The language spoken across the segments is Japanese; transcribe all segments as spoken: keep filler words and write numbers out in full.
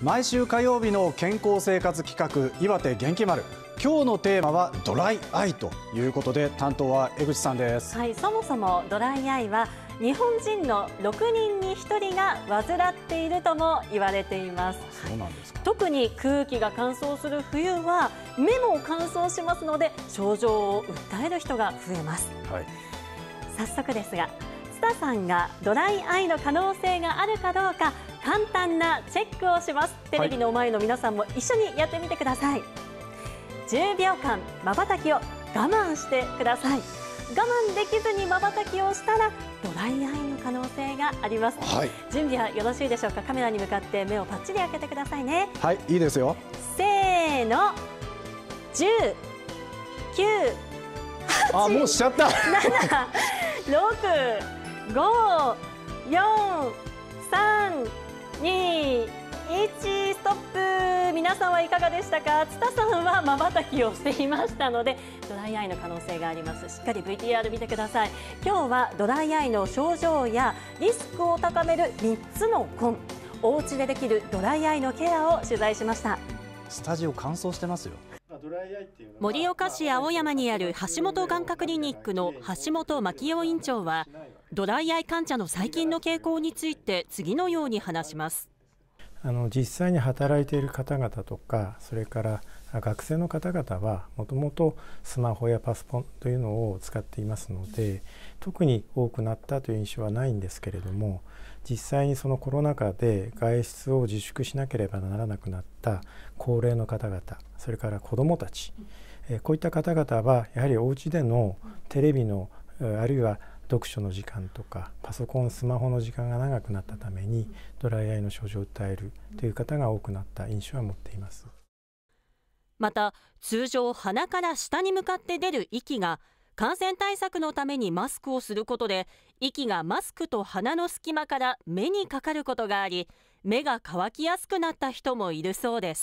毎週火曜日の健康生活企画岩手元気丸、今日のテーマはドライアイということで、担当は江口さんです。 はい、そもそもドライアイは日本人のろくにんにひとりが患っているとも言われています。 そうなんですか。 特に空気が乾燥する冬は目も乾燥しますので、症状を訴える人が増えます。 はい、 早速ですが、スタさんがドライアイの可能性があるかどうか簡単なチェックをします。テレビの前の皆さんも一緒にやってみてください。じゅうびょうかんまばたきを我慢してください。我慢できずにまばたきをしたらドライアイの可能性があります。 はい、 準備はよろしいでしょうか。カメラに向かって目をパッチリ開けてくださいね。 はい、いいですよ。 せーの、じゅう、きゅう、 あ、もうしちゃった。 なな、ろく、ご、よん、さん、に、いち、ストップ。皆さんはいかがでしたか。津田さんはまばたきをしていましたのでドライアイの可能性があります。しっかり ブイティーアール 見てください。今日はドライアイの症状やリスクを高めるみっつの根、お家でできるドライアイのケアを取材しました。 スタジオ乾燥してますよ。 盛岡市青山にある橋本眼科クリニックの橋本牧雄院長は、ドライアイ患者の最近の傾向について次のように話します。 あの実際に働いている方々とか、それから学生の方々はもともとスマホやパソコンというのを使っていますので、特に多くなったという印象はないんですけれども、実際にそのコロナ禍で外出を自粛しなければならなくなった高齢の方々、それから子どもたち、こういった方々はやはりお家でのテレビのあるいは読書の時間とかパソコンスマホの時間が長くなったためにドライアイの症状を訴えるという方が多くなった印象は持っています。 また、通常鼻から下に向かって出る息が感染対策のためにマスクをすることで、息がマスクと鼻の隙間から目にかかることがあり、目が乾きやすくなった人もいるそうです。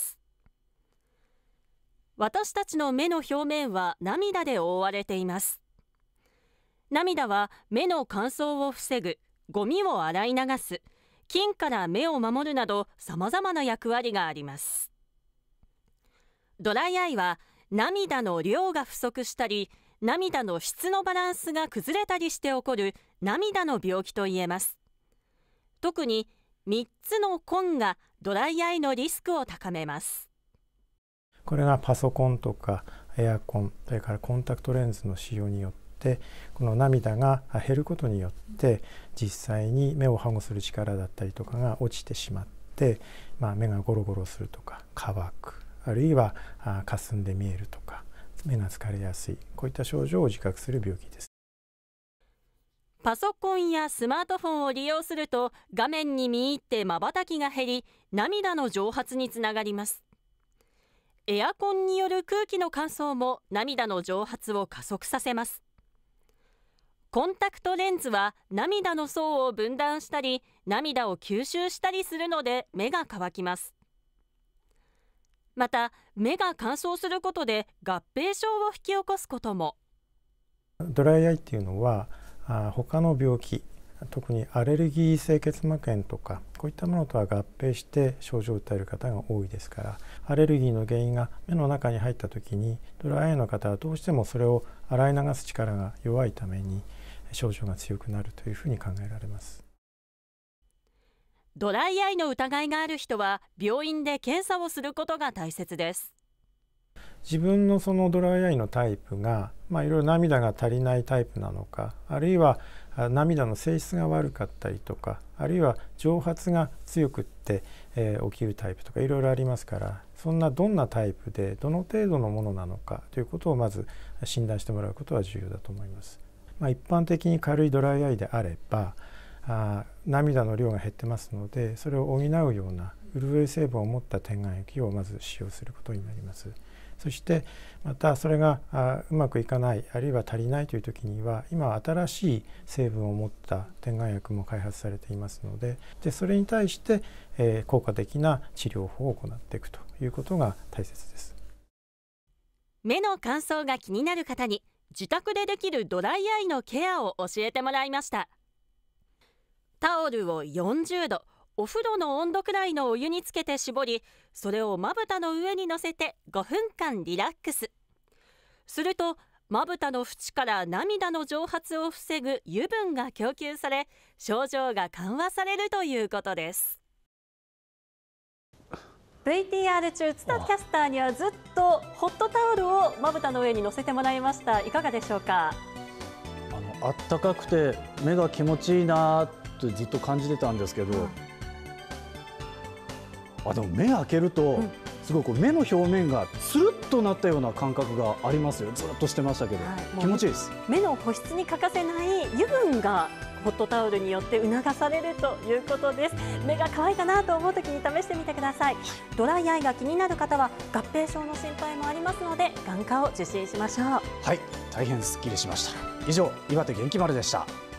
私たちの目の表面は涙で覆われています。涙は目の乾燥を防ぐ、ゴミを洗い流す、菌から目を守るなどさまざまな役割があります。ドライアイは涙の量が不足したり、涙の質のバランスが崩れたりして起こる涙の病気といえます。特にみっつの根がドライアイのリスクを高めます。 これがパソコンとかエアコン、それからコンタクトレンズの使用によってでこの涙が減ることによって実際に目を保護する力だったりとかが落ちてしまって、まあ、目がゴロゴロするとか乾く、あるいは霞んで見えるとか目が疲れやすい、こういった症状を自覚する病気です。 パソコンやスマートフォンを利用すると画面に見入ってまばたきが減り、涙の蒸発につながります。エアコンによる空気の乾燥も涙の蒸発を加速させます。コンタクトレンズは涙の層を分断したり涙を吸収したりするので目が乾きます。また目が乾燥することで合併症を引き起こすことも。 ドライアイっていうのはあ他の病気、特にアレルギー性結膜炎とかこういったものとは合併して症状を訴える方が多いですから、アレルギーの原因が目の中に入った時にドライアイの方はどうしてもそれを洗い流す力が弱いために症状が強くなるというふうに考えられます。 ドライアイの疑いがある人は病院で検査をすることが大切です。 自分のそのドライアイのタイプが、まあ、いろいろ涙が足りないタイプなのか、あるいは涙の性質が悪かったりとか、あるいは蒸発が強くって、えー、起きるタイプとかいろいろありますから、そんなどんなタイプでどの程度のものなのかということをまず診断してもらうことは重要だと思います。まあ、一般的に軽いドライアイであればあ涙の量が減ってますので、それを補うような潤い成分を持った点眼液をまず使用することになります。そしてまたそれがあうまくいかない、あるいは足りないという時には、今は新しい成分を持った点眼薬も開発されていますので、でそれに対して、えー、効果的な治療法を行っていくということが大切です。 目の乾燥が気になる方に自宅でできるドライアイのケアを教えてもらいました。タオルをよんじゅうど、 お風呂の温度くらいのお湯につけて絞り、それをまぶたの上に乗せてごふんかんリラックスすると、まぶたの縁から涙の蒸発を防ぐ油分が供給され、症状が緩和されるということです。 ブイティーアール 中、津田キャスターにはずっとホットタオルをまぶたの上に乗せてもらいました。いかがでしょうか。 あのあったかくて目が気持ちいいなとずっと感じてたんですけど、あでも目開けると、うん、すごいこう目の表面がつるっとなったような感覚がありますよ。ずっとしてましたけど、はい、気持ちいいです。 目の保湿に欠かせない油分がホットタオルによって促されるということです。目が乾いたなと思う時に試してみてください。ドライアイが気になる方は合併症の心配もありますので、眼科を受診しましょう。 はい、大変すっきりしました。以上、岩手元気丸でした。